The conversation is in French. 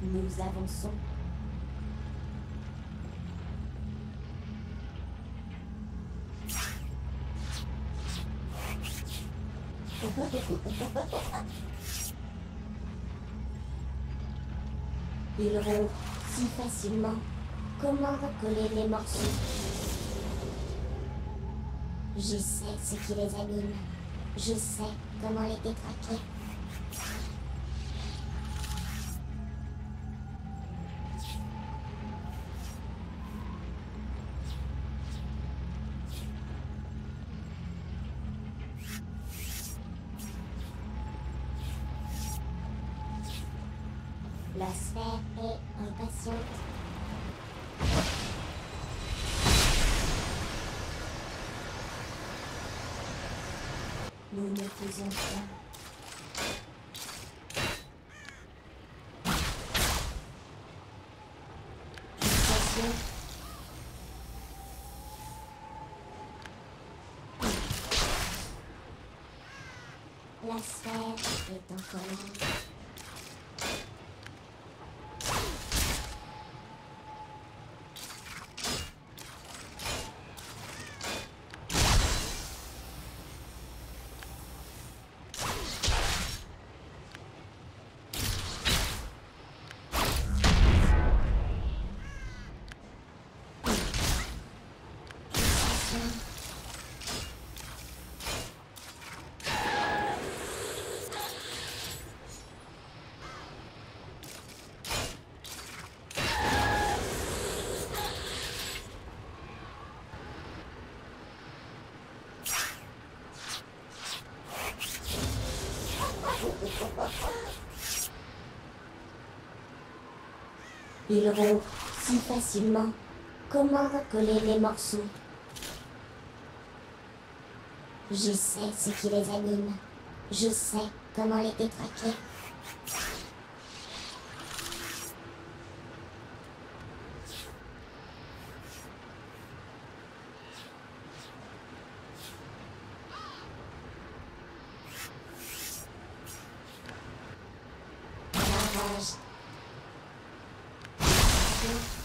Nous avançons. Ils rompent si facilement. Comment recoller les morceaux? Je sais ce qui les anime. Je sais comment les détraquer. La sphère est impatiente. Nous ne faisons rien. Impatient. La sphère est encore là. Ils rompent si facilement. Comment recoller les morceaux? Je sais ce qui les anime. Je sais comment les détraquer. La rage.